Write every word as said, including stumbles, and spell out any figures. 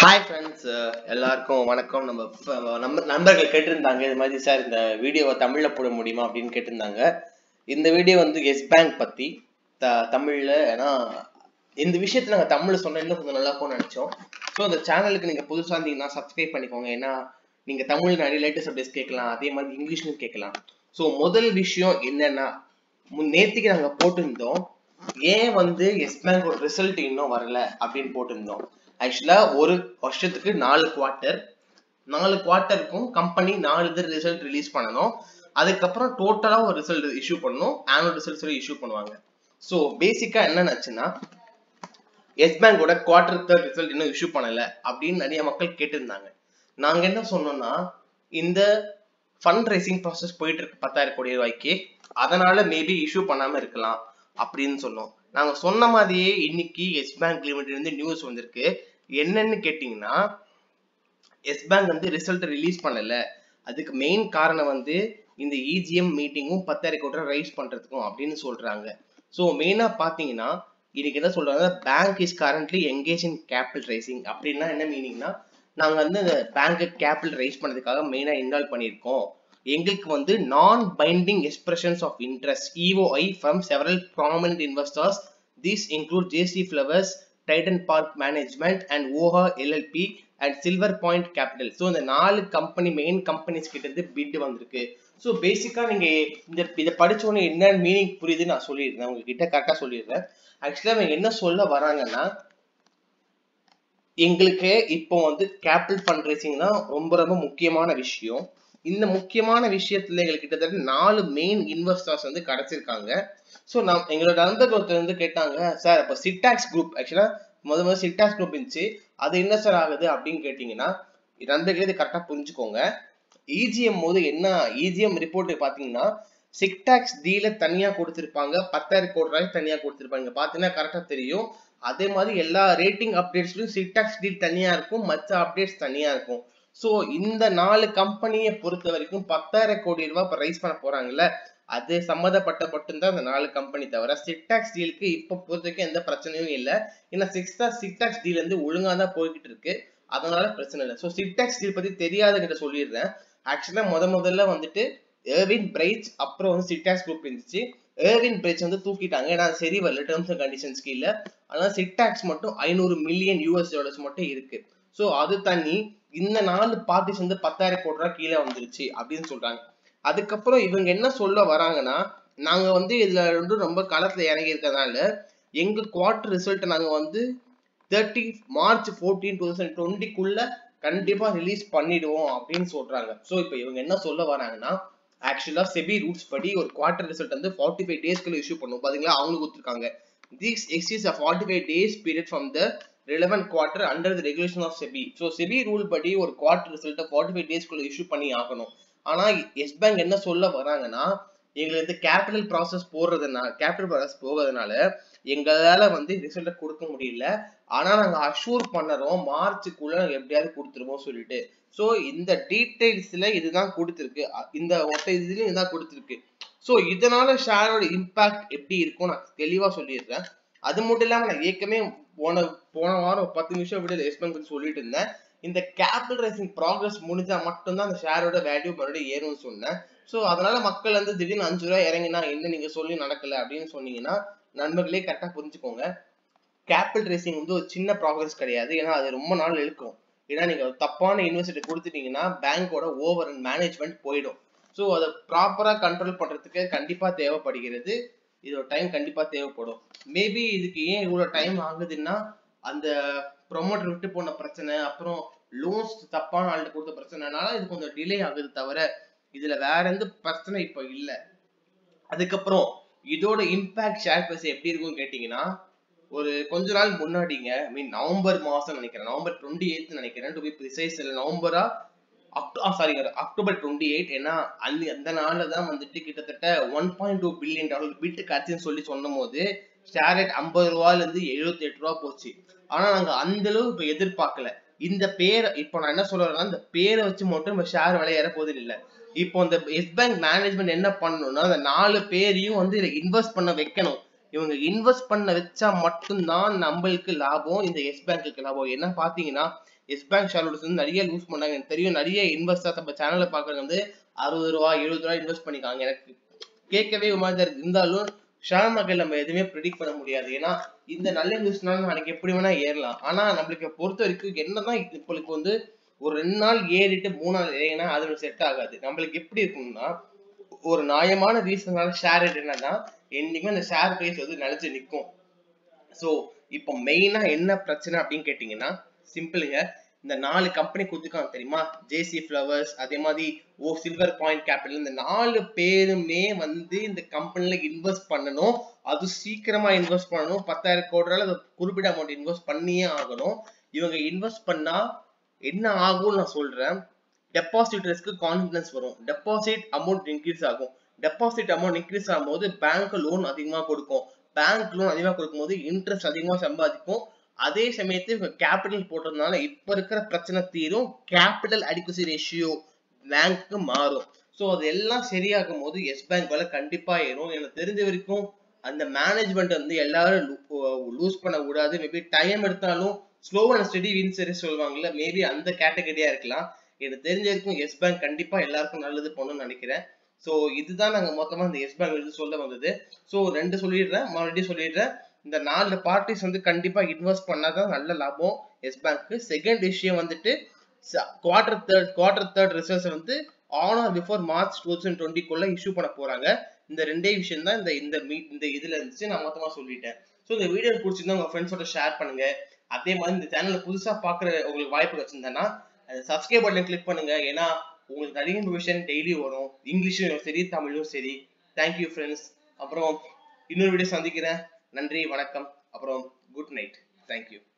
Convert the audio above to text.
Hi friends, எல்லாருக்கும் வணக்கம். நம்ம நம்ம நண்பர்கள் கேட்டிருந்தாங்க இது மாதிரி சார் இந்த வீடியோவை தமிழ்ல போட முடியுமா அப்படின்னு கேட்டிருந்தாங்க. இந்த வீடியோ வந்து எஸ் பேங்க் பத்தி த தமிழ்ல ஏன்னா இந்த விஷயத்தை நாங்கள் தமிழ்ல சொன்ன இன்னும் கொஞ்சம் நல்லா இருக்கும்னு நினைச்சோம். ஸோ அந்த சேனலுக்கு நீங்க புதுசா இருந்தீங்கன்னா சப்ஸ்கிரைப் பண்ணிக்கோங்க. ஏன்னா நீங்க தமிழ் நிறைய லேட்டஸ்ட் அப்டேட்ஸ் கேட்கலாம், அதே மாதிரி இங்கிலீஷ்லையும் கேட்கலாம். ஸோ முதல் விஷயம் என்னன்னா, நேற்றுக்கு நாங்க போட்டிருந்தோம் ஏன் வந்து எஸ் பேங்கோட ரிசல்ட் இன்னும் வரல அப்படின்னு போட்டிருந்தோம். ஆக்சுவலா ஒரு வருஷத்துக்கு நாலு குவார்டர் நாலு குவார்டருக்கும் கம்பெனி நாலு இது ரிசல்ட் ரிலீஸ் பண்ணணும். அதுக்கப்புறம் டோட்டலா ஒரு ரிசல்ட் இஷ்யூ பண்ணணும். ஆனுவல் ரிசல்ட்ஸ் இஷ்யூ பண்ணுவாங்க. ஸோ பேசிக்கா என்னன்னாச்சுன்னா, எஸ் பேங்கோட குவார்டர் தேர்ட் ரிசல்ட் இன்னும் இஷ்யூ பண்ணல அப்படின்னு நிறைய மக்கள் கேட்டிருந்தாங்க. நாங்க என்ன சொன்னோம்னா, இந்த ஃபண்ட் ரைசிங் ப்ராசஸ் போயிட்டு இருக்கு பத்தாயிரம் கோடி ரூபாய்க்கு, அதனால மேபி இஷ்யூ பண்ணாம இருக்கலாம் அப்படின்னு சொன்னோம். நாங்க சொன்ன மாதிரியே இன்னைக்கு எஸ் பேங்க் லிமிடெட் இருந்து நியூஸ் வந்திருக்கு. என்னன்னு கேட்டீங்கன்னா, எஸ் பேங்க் வந்து ரிசல்ட் ரிலீஸ் பண்ணல. அதுக்கு மெயின் காரணம் வந்து இந்த இஜிஎம் மீட்டிங்கும் பத்தாயிரம் கோடி ரைஸ் பண்றதுக்கும் அப்படின்னு சொல்றாங்க. ஸோ மெயினா பாத்தீங்கன்னா இன்னைக்கு என்ன சொல்றாங்க, bank is currently engage in capital raising. அப்படின்னா என்ன மீனிங்னா, நாங்க வந்து இந்த பேங்க் கேபிட்டல் ரைஸ் பண்ணதுக்காக மெயினா இன்வால்வ் பண்ணியிருக்கோம். எங்களுக்கு வந்து non binding expressions of interest E O I from several prominent investors. These include J C Flowers, Titan Park Management and O H A L L P and Silver Point Capital. So இந்த நாலு company main companies கிட்ட இருந்து bit வந்திருக்கு. So பேசிக்கா நீங்க இந்த இதை படிச்சோன்னே என்ன மீனிங் புரியுதுன்னு நான் சொல்லிடுறேன், உங்ககிட்ட கரெக்டா சொல்லிடுறேன். ஆக்சுவலா அவங்க என்ன சொல்ல வராங்கன்னா, எங்களுக்கு இப்போ வந்து கேபிட்டல் ஃபண்ட் ரைசிங் தான் ரொம்ப ரொம்ப முக்கியமான விஷயம். இந்த முக்கியமான விஷயத்துல எங்களுக்கு கிட்டத்தட்ட நாலு மெயின் இன்வெஸ்டர்ஸ் வந்து கிடைச்சிருக்காங்க. ஸோ நான் எங்களோட நண்பர்கள் ஒருத்தர் வந்து கேட்டாங்க, சார் அப்போ சிட்டாக்ஸ் குரூப், ஆக்சுவலா முத முதல்ல சிட்டாக்ஸ் குரூப் இருந்துச்சு, அது என்ன சார் ஆகுது அப்படின்னு கேட்டீங்கன்னா, நண்பர்களே இது கரெக்டா புரிஞ்சுக்கோங்க. இஜிஎம் போது என்ன இஜிஎம் ரிப்போர்ட் பாத்தீங்கன்னா, சிட்டாக்ஸ் டீல தனியா கொடுத்திருப்பாங்க, பத்தாயிரம் கோடி ரூபாய் தனியா கொடுத்திருப்பாங்க. பாத்தீங்கன்னா கரெக்டா தெரியும். அதே மாதிரி எல்லா ரேட்டிங் அப்டேட்ஸ்லயும் சிட்டாக்ஸ் டீல் தனியா இருக்கும், மற்ற அப்டேட்ஸ் தனியா இருக்கும். சோ இந்த நாலு கம்பெனியை பொறுத்த வரைக்கும் பத்தாயிரம் கோடி ரூபாய் இப்ப ரைஸ் பண்ண போறாங்கல்ல, அது சம்மந்தப்பட்ட மட்டும்தான் அந்த நாலு கம்பெனி. தவிர சிட்டாக்ஸ் டீலுக்கு இப்ப பொறுத்த வரைக்கும் எந்த பிரச்சனையும் இல்லை. ஏன்னா சிக்ஸ்டா சிட்டாக்ஸ் டீல் வந்து ஒழுங்கா தான் போய்கிட்டு இருக்கு, அதனால பிரச்சனை இல்லை. ஸோ சிட்டாக்ஸ் டீல் பத்தி தெரியாதவங்கிட்ட சொல்லிடுறேன். ஆக்சுவலா முத முதல்ல வந்துட்டு ஏர்வின் பிரைட்ஸ், அப்புறம் வந்து சிட்டாக்ஸ் குரூப் இருந்துச்சு. ஏர்வின் பிரைட்ஸ் வந்து தூக்கிட்டாங்க, ஏன்னா சரி வரல டேர்ம்ஸ் அண்ட் கண்டிஷன்ஸ் கீழே. அதனால சிட்டாக்ஸ் மட்டும் ஐநூறு மில்லியன் யூஎஸ் டாலர்ஸ் மட்டும் இருக்கு. ஸோ அது தண்ணி இந்த நாலு பார்ட்டிஸ் வந்து பத்தாயிரம் கோடி ரூபாய் கீழே வந்துருச்சு அப்படின்னு சொல்றாங்க. அதுக்கப்புறம் இவங்க என்ன சொல்ல வராங்கன்னா, நாங்க வந்து இதுல வந்து ரொம்ப களத்துல இறங்கி இருக்கிறதுனால எங்க குவார்டர் ரிசல்ட் நாங்க வந்து thirty March fourteen two thousand டுவெண்ட்டிக்குள்ள கண்டிப்பா ரிலீஸ் பண்ணிடுவோம் அப்படின்னு சொல்றாங்க. ஸோ இப்போ இவங்க என்ன சொல்ல வராங்கன்னா, ஆக்சுவலா செபி ரூல்ஸ் படி ஒரு குவார்டர் ரிசல்ட் வந்து ஃபார்ட்டி ஃபைவ் டேஸ்க்குள்ள இஷ்யூ பண்ணும். பாத்தீங்களா, அவங்களுக்கு கொடுத்துருக்காங்க. This exceeds a forty-five days period from the relevant quarter under the regulation of SEBI. So SEBI rule படி ஒரு குவார்டர் ரிசல்ட் forty-five days குள்ள இஷ்யூ பண்ணி ஆகணும். ஆனா எஸ் பேங்க் என்ன சொல்ல வராங்கன்னா, எங்களுக்கு கேபிட்டல் ப்ராசஸ் போடுறதுனால கேபிட்டல் ப்ராசஸ் போகிறதுனால எங்களால வந்து ரிசல்ட் கொடுக்க முடியல. ஆனா நாங்க அஷூர் பண்ணறோம் மார்ச்சுக்குள்ள நாங்க எப்படியாவது கொடுத்துருவோம் சொல்லிட்டு. சோ இந்த டீடைல்ஸ்ல இதுதான் கொடுத்திருக்கு, இந்த ஒட்ட இதுலயும் இதுதான் கொடுத்திருக்கு. சோ இதனால ஷேரோட இம்பாக்ட் எப்படி இருக்கும் நான் தெளிவா சொல்லிடுறேன். அது மட்டும் இல்லாம நான் ஏற்கனவே போன போன வாரம் பத்து நிமிஷம் வீடியோ எஸ் பேங்க் சொல்லிட்டு இருந்தேன், இந்த கேபிட்டல் ரைசிங் ப்ராக்ரஸ் முடிஞ்சா மட்டும்தான் அந்த ஷேரோட வேல்யூ மறுபடியும் ஏறும்னு சொன்னேன். சோ அதனால மக்கள் வந்து திடீர்னு அஞ்சு ரூபாய் இறங்கினா என்ன நீங்க சொல்லி நடக்கல அப்படின்னு சொன்னீங்கன்னா, நண்பர்களே கரெக்டா புரிஞ்சுக்கோங்க. கேபிட்டல் ரைசிங் வந்து ஒரு சின்ன ப்ராக்ரஸ் கிடையாது. ஏன்னா அது ரொம்ப நாள் இழுக்கும். ஏன்னா நீங்க தப்பான இன்வெஸ்ட் கொடுத்துட்டீங்கன்னா பேங்கோட ஓவர் அண்ட் மேனேஜ்மெண்ட் போயிடும். ஸோ அதை ப்ராப்பரா கண்ட்ரோல் பண்றதுக்கு கண்டிப்பா தேவைப்படுகிறது. இதோட டைம் கண்டிப்பா தேவைப்படும். மேபி இதுக்கு ஏன் இவ்வளவு டைம் ஆகுதுன்னா, அந்த ப்ரொமோட்டர் விட்டு போன பிரச்சனை, அப்புறம் லோன்ஸ் தப்பான ஆள்கிட்ட கொடுத்த பிரச்சனைனால இது கொஞ்சம் டிலே ஆகுது. தவிர இதுல வேற எந்த பிரச்சனை இப்ப இல்ல. அதுக்கப்புறம் இதோட இம்பாக்ட் ஷேர் பிரைஸ் எப்படி இருக்கும்னு கேட்டீங்கன்னா, ஒரு கொஞ்ச நாள் முன்னாடிங்க, மீன் நவம்பர் மாசம் நினைக்கிறேன், நவம்பர் டுவெண்ட்டி எய்த் நினைக்கிறேன் டு பி ப்ரிசைஸ், இல்ல நவம்பரா சாரி அக்டோபர் டுவெண்ட்டி எய்ட். ஏன்னா அந்த அந்த நாள்ல தான் வந்துட்டு கிட்டத்தட்ட one point two billion dollar bid காட்சின்னு சொல்லி சொன்னும் போது ஷேர் ரேட் ஐம்பது ரூபாயில இருந்து எழுபத்தி எட்டு ரூபா போச்சு. ஆனா நாங்க அந்த அளவு இப்ப எதிர்பார்க்கல. இந்த பேரை இப்போ நான் என்ன சொல்றேன்னா, இந்த பேரை வச்சு மட்டும் நம்ம ஷேர் விலை ஏற போது இல்லை. இப்போ இந்த எஸ் பேங்க் மேனேஜ்மெண்ட் என்ன பண்ணணும்னா, அந்த நாலு பேரையும் வந்து இதை இன்வெஸ்ட் பண்ண வைக்கணும். இவங்க இன்வெஸ்ட் பண்ண வச்சா மட்டும்தான் நம்மளுக்கு லாபம், இந்த எஸ் பேங்க்கு லாபம். என்ன பாத்தீங்கன்னா, எஸ் பேங்க் ஷேர் ஹோல்டர்ஸ் வந்து நிறைய லூஸ் பண்ணாங்க. எனக்கு தெரியும் நிறைய இன்வெஸ்டர்ஸ் நம்ம சேனல்ல பாக்குறது வந்து அறுபது ரூபாய் எழுபது ரூபாய் இன்வெஸ்ட் பண்ணிக்காங்க. எனக்கு கேட்கவே ஒரு மாதிரி இருக்கு. இருந்தாலும் ஷேர் மார்க்கெட் நம்ம எதுவுமே ப்ரெடிக்ட் பண்ண முடியாது. ஏன்னா இந்த நல்ல நியூஸ்னால நாளைக்கு எப்படி வேணா ஏறலாம். ஆனா நம்மளுக்கு பொறுத்த வரைக்கும் என்னதான் இப்பளுக்கு வந்து ஒரு ரெண்டு நாள் ஏறிட்டு மூணு நாள் ஏறினா அது செட் ஆகாது. நம்மளுக்கு எப்படி இருக்கும்னா ஒரு நியாயமான ரீசனால ஷேர் ரேட் என்னன்னா என்னைக்குமே அந்த ஷேர் பிரைஸ் வந்து நிலைச்சு நிற்கும். சோ இப்போ மெயினா என்ன பிரச்சனை அப்படின்னு கேட்டீங்கன்னா சிம்பிளுங்க. இந்த நாலு கம்பெனி கொடுத்துருக்காங்க தெரியுமா, ஜேசி ஃபிளவர்ஸ், அதே மாதிரி ஓ சில்வர் பாயிண்ட் கேபிட்டல், இந்த நாலு பேருமே வந்து இந்த கம்பெனில இன்வெஸ்ட் பண்ணணும். அது சீக்கிரமா இன்வெஸ்ட் பண்ணணும். பத்தாயிரம் கோடி குறிப்பிட்ட அமௌண்ட் இன்வெஸ்ட் பண்ணியே ஆகணும். இவங்க இன்வெஸ்ட் பண்ணா என்ன ஆகும்னு நான் சொல்றேன். டெபாசிட்டர்ஸ்க்கு கான்ஃபிடன்ஸ் வரும். டெபாசிட் அமௌண்ட் இன்க்ரீஸ் ஆகும். டெபாசிட் அமௌண்ட் இன்க்ரீஸ் ஆகும்போது பேங்க் லோன் அதிகமா கொடுக்கும். பேங்க் லோன் அதிகமா கொடுக்கும் போது இன்ட்ரெஸ்ட் அதிகமா சம்பாதிக்கும். அதே சமயத்தில் கேபிட்டல் போட்டதுனால இப்ப இருக்கிற பிரச்சனை தீரும். கேபிட்டல் அடிக்குசி ரேஷியோ பேங்க்கு மாறும். சோ அது எல்லாம் சரியாகும் போது எஸ் பேங்க் வேலை கண்டிப்பா ஏறும். எனக்கு தெரிஞ்ச வரைக்கும் அந்த மேனேஜ்மெண்ட் வந்து எல்லாரும் லூஸ் பண்ண கூடாது. மேபி டைம் எடுத்தாலும் ஸ்லோ அண்ட் ஸ்டெடி வின்ஸ் சொல்லுவாங்கல்ல, மேபி அந்த கேட்டகரியா இருக்கலாம். எனக்கு தெரிஞ்ச வரைக்கும் எஸ் பேங்க் கண்டிப்பா எல்லாருக்கும் நல்லது பண்ணணும்னு நினைக்கிறேன். சோ இதுதான் நாங்க மொத்தமா இந்த எஸ் பேங்க் சொல்ல வந்தது. சோ ரெண்டு சொல்லிடுறேன், மறுபடியும் சொல்லிடுறேன். இந்த நாலு பார்ட்டிஸ் வந்து கண்டிப்பா இன்வெஸ்ட் பண்ணாதான் நல்ல லாபம் எஸ் பேங்க். செகண்ட் விஷயம் வந்துட்டு quarter third quarter third results வந்து on or before March two thousand டுவெண்ட்டிக்குள்ள இஷ்யூ பண்ண போறாங்க. இந்த ரெண்டே விஷயம் தான் இந்த இந்த மீட் இந்த இதுல இருந்துச்சு. நான் மொத்தமா சொல்லிட்டேன். ஸோ இந்த வீடியோ பிடிச்சிருந்தா உங்க ஃப்ரெண்ட்ஸோட ஷேர் பண்ணுங்க. அதே மாதிரி இந்த சேனல்ல புதுசா பாக்குற உங்களுக்கு வாய்ப்பு வச்சிருந்தேன்னா சப்ஸ்கிரைப் பட்டன் கிளிக் பண்ணுங்க. ஏன்னா உங்களுக்கு நிறைய இன்ஃபர்மேஷன் டெய்லி வரும், இங்கிலீஷும் சரி தமிழும் சரி. Thank you friends. அப்புறம் இன்னொரு வீடியோ சந்திக்கிறேன். நன்றி, வணக்கம், அப்புறம் குட் நைட். தேங்க்யூ.